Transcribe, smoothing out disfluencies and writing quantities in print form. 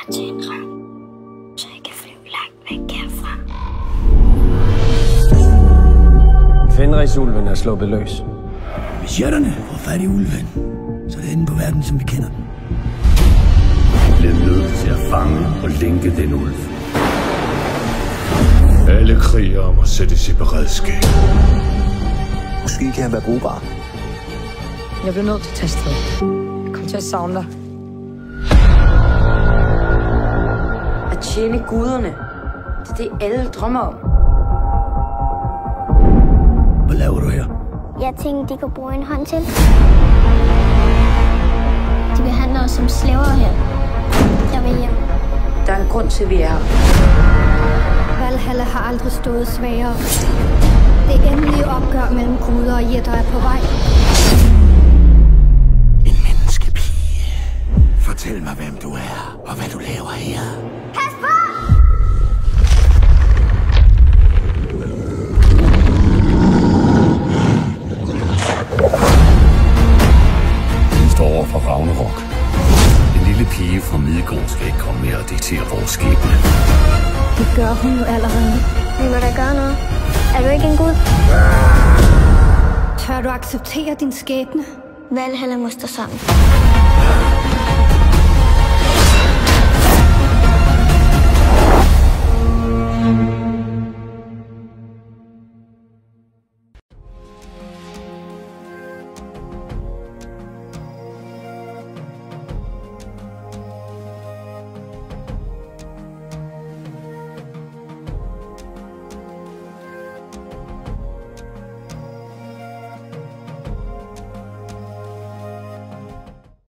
til en ravn, så jeg kan flyve langt væk herfra. Fenrisulven er sluppet løs. Hvis jætterne får fat i ulven, så er det enden på verden, som vi kender den. Vi bliver nødt til at fange og lænke den ulv. Alle krigere må sættes i beredskab. Måske kan han være brugbar. Jeg bliver nødt til at tage sted. Jeg kommer til at savne dig. At tjene guderne, det er det, alle drømmer om. Hvad laver du her? Jeg tænkte, de kunne bruge en hånd til. De behandler os som slaver her. Jeg vil hjem. Der er en grund til, at vi er her. Valhalla har aldrig stået svagere. Det endelige opgør mellem guder og jætter er på vej. En menneskepige. Fortæl mig, hvem du er, og hvad du laver her. Pas på! Vi står over for Ragnarok. En lille pige fra Midgard skal ikke komme mere og diktere vores skæbne. Det gør hun jo allerede. Vi må da gøre noget. Er du ikke en gud? Tør du acceptere din skæbne? Valhalla må stå sammen.